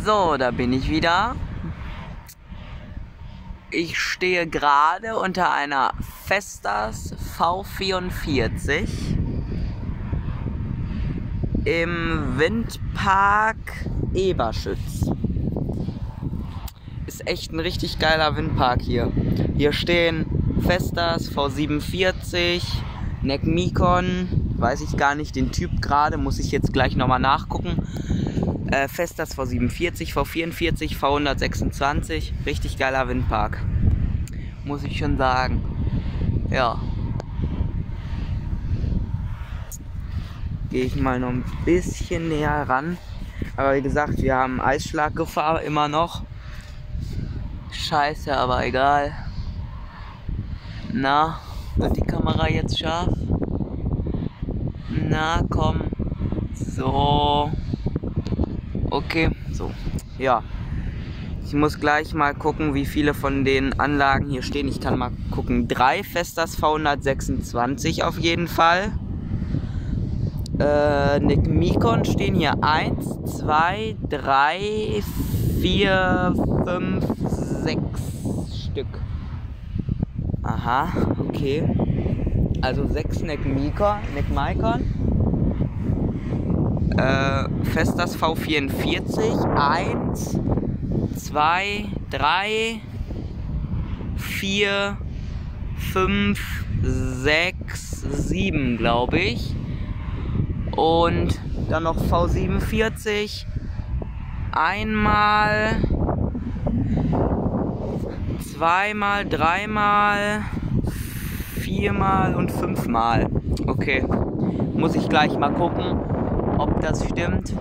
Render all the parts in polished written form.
So, da bin ich wieder. Ich stehe gerade unter einer Vestas V44 im Windpark Eberschütz. Ist echt ein richtig geiler Windpark hier. Hier stehen Vestas V47, Necmicon, weiß ich gar nicht, den Typ gerade, muss ich jetzt gleich nochmal nachgucken. Vestas V47, V44, V126, richtig geiler Windpark, muss ich schon sagen. Ja. Gehe ich mal noch ein bisschen näher ran. Aber wie gesagt, wir haben Eisschlaggefahr immer noch. Scheiße, aber egal. Na, wird die Kamera jetzt scharf? Na, komm. So. Okay, so. Ja. Ich muss gleich mal gucken, wie viele von den Anlagen hier stehen. Ich kann mal gucken. 3 Vestas V126 auf jeden Fall. Necmicon stehen hier 1, 2, 3, 4, 5, 6 Stück. Aha, okay. Also 6 Necmicon. Vestas V44, 1, 2, 3, 4, 5, 6, 7, glaube ich. Und dann noch V47, einmal, zweimal, dreimal, 4-mal und 5-mal. Okay, muss ich gleich mal gucken, ob das stimmt.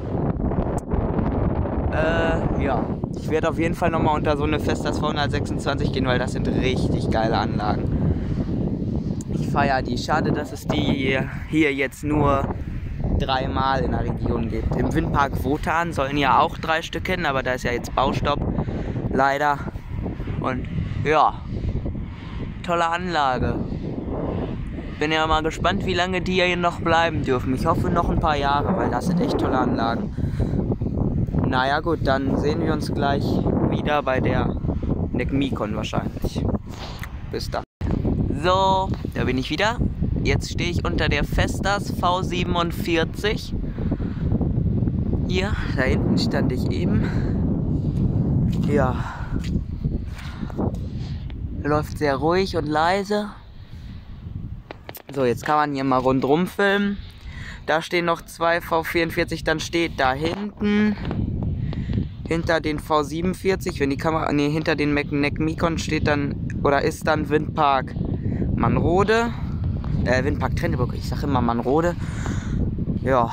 Ja, ich werde auf jeden Fall nochmal unter so eine Vestas V126 gehen, weil das sind richtig geile Anlagen. Ich feiere die. Schade, dass es die hier jetzt nur 3-mal in der Region gibt. Im Windpark Wotan sollen ja auch 3 Stück hin, aber da ist ja jetzt Baustopp, leider. Und ja, tolle Anlage. Bin ja mal gespannt, wie lange die hier noch bleiben dürfen. Ich hoffe noch ein paar Jahre, weil das sind echt tolle Anlagen. Naja gut, dann sehen wir uns gleich wieder bei der Necmicon wahrscheinlich. Bis dann. So, da bin ich wieder. Jetzt stehe ich unter der Vestas V47. Hier, da hinten stand ich eben. Ja. Läuft sehr ruhig und leise. So, jetzt kann man hier mal rundrum filmen. Da stehen noch 2 V44, dann steht da hinten, hinter den V47, wenn die Kamera, nee, hinter den Necmicon steht dann, oder ist dann Windpark Mannrode. Windpark Trendeburg, ich sage immer Mannrode. Ja.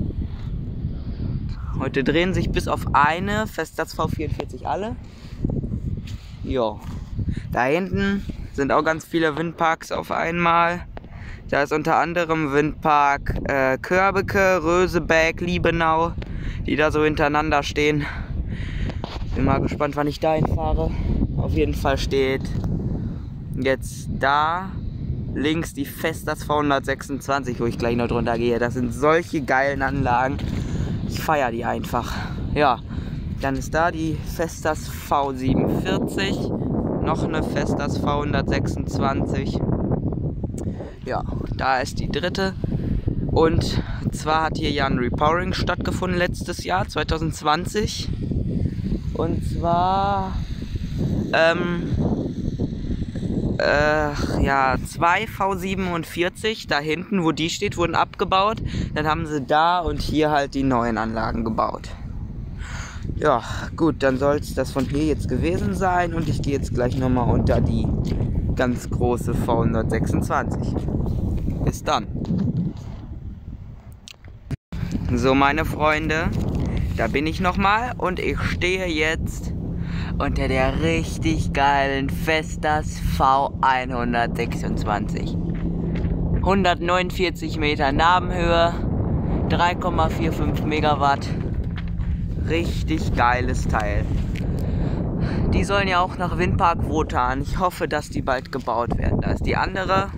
Heute drehen sich bis auf eine Vestas V44 alle. Ja. Da hinten sind auch ganz viele Windparks auf einmal. Da ist unter anderem Windpark Körbeke, Rösebeck, Liebenau, die da so hintereinander stehen. Bin mal gespannt, wann ich da hinfahre. Auf jeden Fall steht jetzt da links die Vestas V126, wo ich gleich noch drunter gehe. Das sind solche geilen Anlagen. Ich feiere die einfach. Ja, dann ist da die Vestas V47, noch eine Vestas V126. Ja, da ist die dritte. Und zwar hat hier ja ein Repowering stattgefunden letztes Jahr, 2020. Und zwar ja, 2 V47 da hinten, wo die steht, wurden abgebaut. Dann haben sie da und hier halt die neuen Anlagen gebaut. Ja, gut, dann soll es das von hier jetzt gewesen sein. Und ich gehe jetzt gleich nochmal unter die ganz große V126. Bis dann. So, meine Freunde, da bin ich nochmal und ich stehe jetzt unter der richtig geilen Vestas V126. 149 Meter Nabenhöhe, 3,45 Megawatt. Richtig geiles Teil. Die sollen ja auch nach Windpark Wotan. Ich hoffe, dass die bald gebaut werden. Da ist die andere.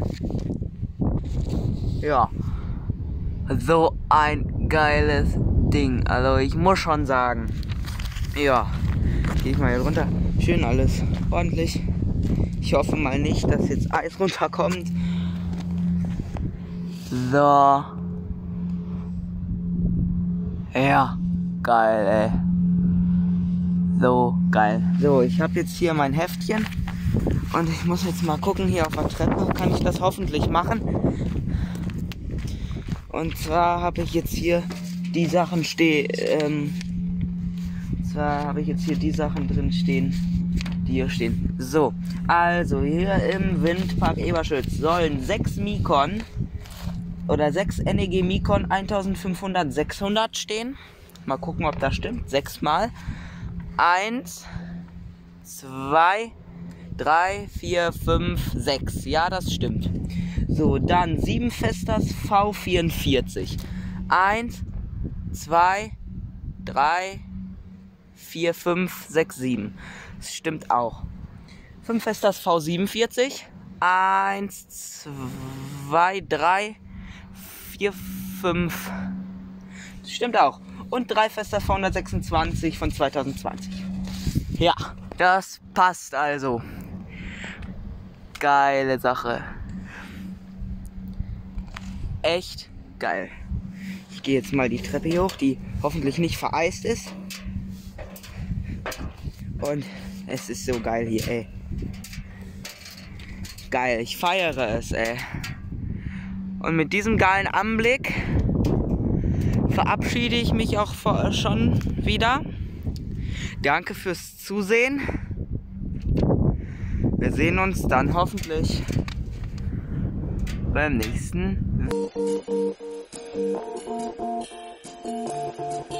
Ja. So ein geiles Ding. Also ich muss schon sagen, Ja, gehe ich mal hier runter. Schön alles ordentlich. Ich hoffe mal nicht, dass jetzt Eis runterkommt. So. Ja, geil, ey. So geil. So, ich habe jetzt hier mein Heftchen und ich muss jetzt mal gucken, hier auf der Treppe kann ich das hoffentlich machen. Und zwar habe ich jetzt hier die Sachen drin stehen, die hier stehen. So, also hier im Windpark Eberschütz sollen 6 Mikon oder 6 NEG Mikon 1500 600 stehen. Mal gucken, ob das stimmt. 6 mal. 1, 2, 3, 4, 5, 6. Ja, das stimmt. So, dann 7 Festas V44. 1, 2, 3, 4, 5, 6, 7. Das stimmt auch. 5 Festas V47. 1, 2, 3, 4, 5. Das stimmt auch. Und 3 Festas V126 von 2020. Ja, das passt also. Geile Sache. Echt geil. Ich gehe jetzt mal die Treppe hier hoch, die hoffentlich nicht vereist ist. Und es ist so geil hier, ey. Geil, ich feiere es, ey. Und mit diesem geilen Anblick verabschiede ich mich auch schon wieder. Danke fürs Zusehen. Wir sehen uns dann hoffentlich beim nächsten Video.